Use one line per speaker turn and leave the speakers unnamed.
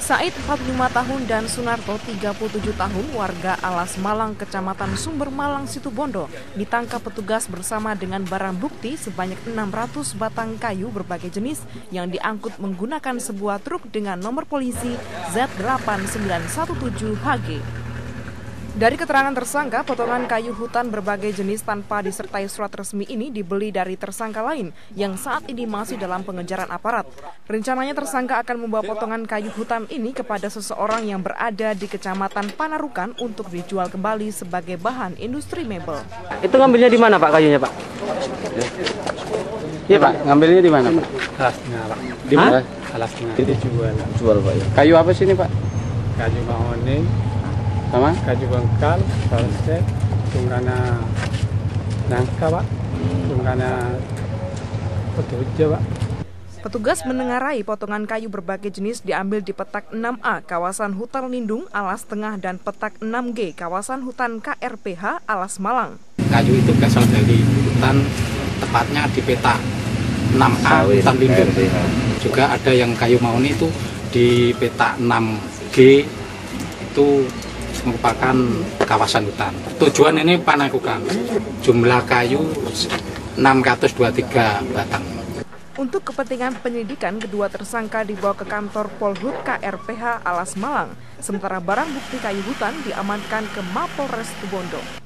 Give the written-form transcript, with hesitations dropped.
Said 45 tahun dan Sunarto 37 tahun warga Alas Malang, Kecamatan Sumber Malang, Situbondo ditangkap petugas bersama dengan barang bukti sebanyak 600 batang kayu berbagai jenis yang diangkut menggunakan sebuah truk dengan nomor polisi Z8917HG. Dari keterangan tersangka, potongan kayu hutan berbagai jenis tanpa disertai surat resmi ini dibeli dari tersangka lain yang saat ini masih dalam pengejaran aparat. Rencananya tersangka akan membawa potongan kayu hutan ini kepada seseorang yang berada di Kecamatan Panarukan untuk dijual kembali sebagai bahan industri mebel.
Itu ngambilnya di mana Pak kayunya Pak? Iya Pak, ngambilnya di mana Pak?
Alas Tengah Pak.
Di mana?
Alas Tengah. Itu
Jual Pak. Kayu apa sih ini Pak?
Kayu mahoni,
Sama?
kayu bengkal, salset, tunggana nangka Pak, tunggana petuja Pak.
Petugas menengarai potongan kayu berbagai jenis diambil di petak 6A kawasan hutan lindung Alas Tengah dan petak 6G kawasan hutan KRPH Alas Malang.
Kayu itu berasal dari hutan, tepatnya di peta 6A hutan lindung. Juga ada yang kayu mahoni itu di peta 6G itu merupakan kawasan hutan. Tujuan ini Panarukan. Jumlah kayu 623 batang.
Untuk kepentingan penyelidikan, kedua tersangka dibawa ke kantor Polhut KRPH Alas Malang, sementara barang bukti kayu hutan diamankan ke Mapolres Situbondo.